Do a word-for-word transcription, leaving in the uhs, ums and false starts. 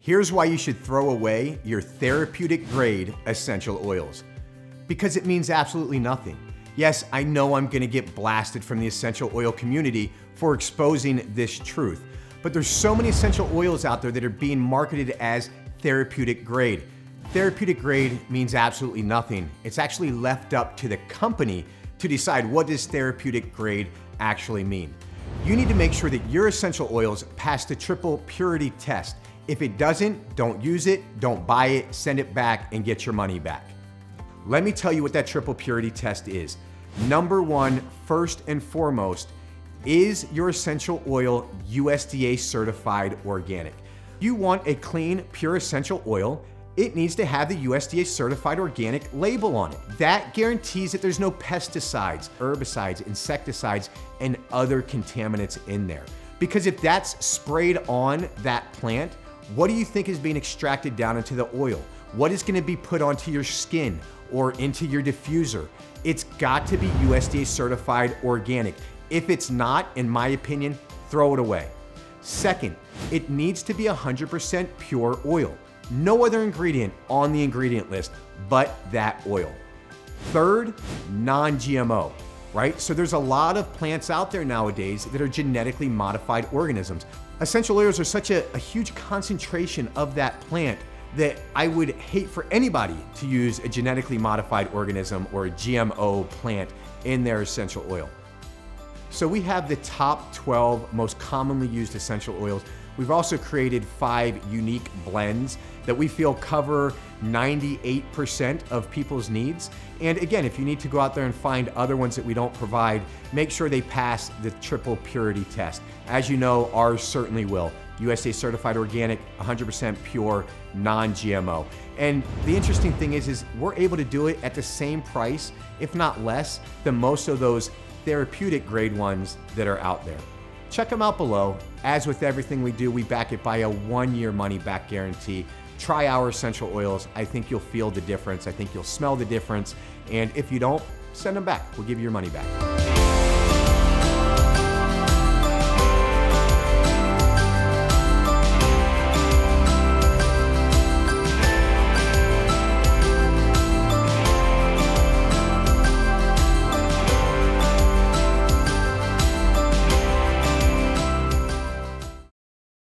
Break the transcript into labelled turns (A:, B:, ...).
A: Here's why you should throw away your therapeutic grade essential oils. Because it means absolutely nothing. Yes, I know I'm gonna get blasted from the essential oil community for exposing this truth, but there's so many essential oils out there that are being marketed as therapeutic grade. Therapeutic grade means absolutely nothing. It's actually left up to the company to decide what does therapeutic grade actually mean. You need to make sure that your essential oils pass the triple purity test. If it doesn't, don't use it, don't buy it, send it back and get your money back. Let me tell you what that triple purity test is. Number one, first and foremost, is your essential oil U S D A certified organic? You want a clean, pure essential oil, it needs to have the U S D A certified organic label on it. That guarantees that there's no pesticides, herbicides, insecticides, and other contaminants in there. Because if that's sprayed on that plant, what do you think is being extracted down into the oil? What is gonna be put onto your skin or into your diffuser? It's got to be U S D A certified organic. If it's not, in my opinion, throw it away. Second, it needs to be one hundred percent pure oil. No other ingredient on the ingredient list but that oil. Third, non G M O, right? So there's a lot of plants out there nowadays that are genetically modified organisms. Essential oils are such a, a huge concentration of that plant that I would hate for anybody to use a genetically modified organism or a G M O plant in their essential oil. So we have the top twelve most commonly used essential oils. We've also created five unique blends that we feel cover ninety-eight percent of people's needs. And again, if you need to go out there and find other ones that we don't provide, make sure they pass the triple purity test. As you know, ours certainly will. U S D A certified organic, one hundred percent pure, non G M O. And the interesting thing is, is we're able to do it at the same price, if not less, than most of those therapeutic grade ones that are out there. Check them out below. As with everything we do, we back it by a one-year money-back guarantee. Try our essential oils. I think you'll feel the difference. I think you'll smell the difference. And if you don't, send them back. We'll give you your money back.